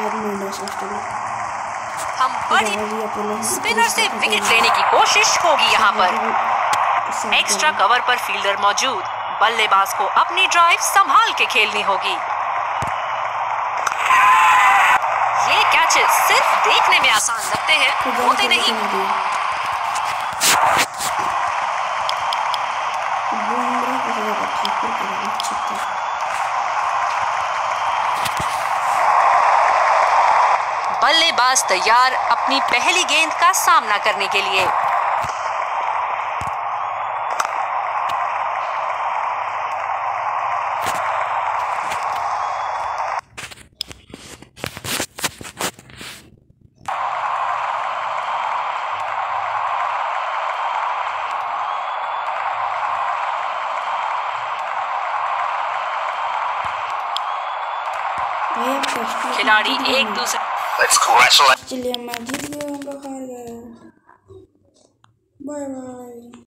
हम बड़ी स्पिनर से विकेट लेने की कोशिश होगी यहाँ पर। एक्स्ट्रा कवर पर फील्डर मौजूद, बल्लेबाज को अपनी ड्राइव संभाल के खेलनी होगी। ये कैचेस सिर्फ देखने में आसान लगते हैं, होते नहीं। बल्लेबाज तैयार अपनी पहली गेंद का सामना करने के लिए। खिलाड़ी एक दूसरे चलिए मैं जीत गया, बाय बाय।